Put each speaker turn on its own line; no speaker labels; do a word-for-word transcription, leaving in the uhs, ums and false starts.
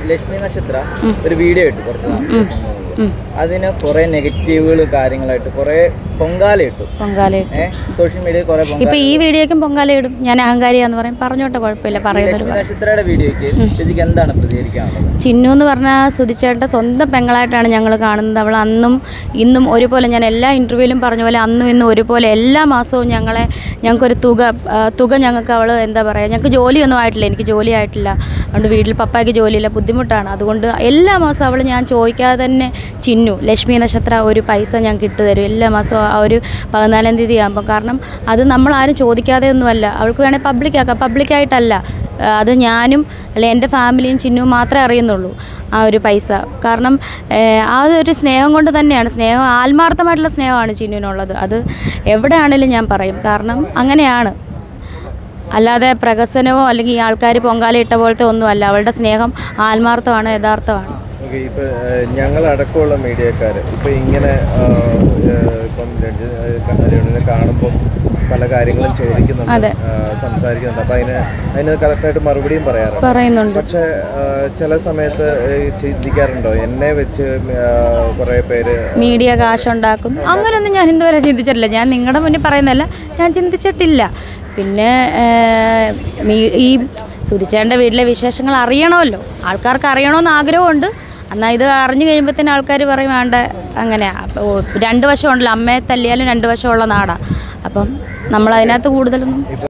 ലക്ഷ്മി നക്ഷത്ര ഒരു വീഡിയോ ഇട്ടു കുറച്ച് അതിന് കുറെ നെഗറ്റീവുകളും കാര്യങ്ങളായിട്ട് കുറെ പൊങ്കാല ഇട്ടു പൊങ്കാല സോഷ്യൽ മീഡിയയിൽ കുറെ ഇപ്പൊ ഈ വീഡിയോക്കും പൊങ്കാല ഇടും. ഞാൻ അഹങ്കാരിയാന്ന് പറയും, പറഞ്ഞോട്ടെ, കുഴപ്പമില്ല. പറയുന്നത് നക്ഷത്രയുടെ വീഡിയോക്ക് ചേച്ചിക്ക് എന്താണ് പ്രതികരിക്കാനുള്ളത്? ചിന്നു എന്ന് പറഞ്ഞാൽ സുധിച്ചേട്ടൻ്റെ സ്വന്തം പെങ്ങളായിട്ടാണ് ഞങ്ങൾ കാണുന്നത്. അവൾ അന്നും ഇന്നും ഒരുപോലെ, ഞാൻ എല്ലാ ഇൻ്റർവ്യൂവിലും പറഞ്ഞ പോലെ അന്നും ഇന്നും ഒരുപോലെ എല്ലാ മാസവും ഞങ്ങളെ ഞങ്ങൾക്കൊരു തുക തുക ഞങ്ങൾക്ക് അവൾ എന്താ പറയുക, ഞങ്ങൾക്ക് ജോലിയൊന്നും ആയിട്ടില്ല, എനിക്ക് ജോലി ആയിട്ടില്ല, അതുകൊണ്ട് വീട്ടിൽ പപ്പായ്ക്ക് ജോലിയില്ല, ബുദ്ധിമുട്ടാണ്. അതുകൊണ്ട് എല്ലാ മാസവും അവൾ ഞാൻ ചോദിക്കാതെ തന്നെ ചിന്നു ലക്ഷ്മി നക്ഷത്ര ഒരു പൈസ ഞങ്ങൾക്ക് ഇട്ട് തരും എല്ലാ മാസവും ആ ഒരു പതിനാലാം തീയതി ആകുമ്പോൾ. കാരണം അത് നമ്മളാരും ചോദിക്കാതെ ഒന്നുമല്ല, അവൾക്ക് വേണേൽ പബ്ലിക്കാക്കാം, പബ്ലിക്കായിട്ടല്ല, അത് ഞാനും അല്ലെ എൻ്റെ ഫാമിലിയും ചിന്നുവും മാത്രമേ അറിയുന്നുള്ളൂ ആ ഒരു പൈസ. കാരണം ആ ഒരു സ്നേഹം കൊണ്ട് തന്നെയാണ്, സ്നേഹം ആത്മാർത്ഥമായിട്ടുള്ള സ്നേഹമാണ് ചിന്നുവിനുള്ളത്. അത് എവിടെയാണെങ്കിലും ഞാൻ പറയും, കാരണം അങ്ങനെയാണ്, അല്ലാതെ പ്രഹസനമോ അല്ലെങ്കിൽ ഈ ആൾക്കാർ പൊങ്കാല ഇട്ട പോലത്തെ ഒന്നുമല്ല. അവളുടെ സ്നേഹം ആത്മാർത്ഥമാണ്, യഥാർത്ഥമാണ്.
ഓക്കെ, ഇപ്പം ഞങ്ങളടക്കമുള്ള മീഡിയക്കാർ ഇപ്പം ഇങ്ങനെ ഇപ്പം രഞ്ജിത്തിനെ കാണുമ്പം പല കാര്യങ്ങളും ചോദിക്കുന്നുണ്ട്, സംസാരിക്കുന്നുണ്ട്. അപ്പം അതിന് അതിന് കറക്റ്റായിട്ട് മറുപടിയും പറയാറുണ്ട്
പറയുന്നുണ്ട്.
പക്ഷെ ചില സമയത്ത് ചിന്തിക്കാറുണ്ടോ എന്നെ വെച്ച് കുറേ പേര്
മീഡിയ കാശുണ്ടാക്കുന്നു, അങ്ങനെയൊന്നും ഞാൻ ഇതുവരെ ചിന്തിച്ചിട്ടില്ല. ഞാൻ നിങ്ങളുടെ മുന്നിൽ പറയുന്നതല്ല, ഞാൻ ചിന്തിച്ചിട്ടില്ല. പിന്നെ ഈ സുധിച്ചേട്ടൻ്റെ വീട്ടിലെ വിശേഷങ്ങൾ അറിയണമല്ലോ, ആൾക്കാർക്ക് അറിയണമെന്ന് ആഗ്രഹമുണ്ട്. എന്നാൽ ഇത് അറിഞ്ഞു കഴിയുമ്പോൾ തന്നെ ആൾക്കാർ പറയും വേണ്ട, അങ്ങനെയാണ്. അപ്പോൾ രണ്ട് വശമുണ്ടല്ലോ, അമ്മയെ തല്ലിയാലും രണ്ട് വശമുള്ള നാടാണ്. അപ്പം നമ്മളതിനകത്ത് കൂടുതലൊന്നും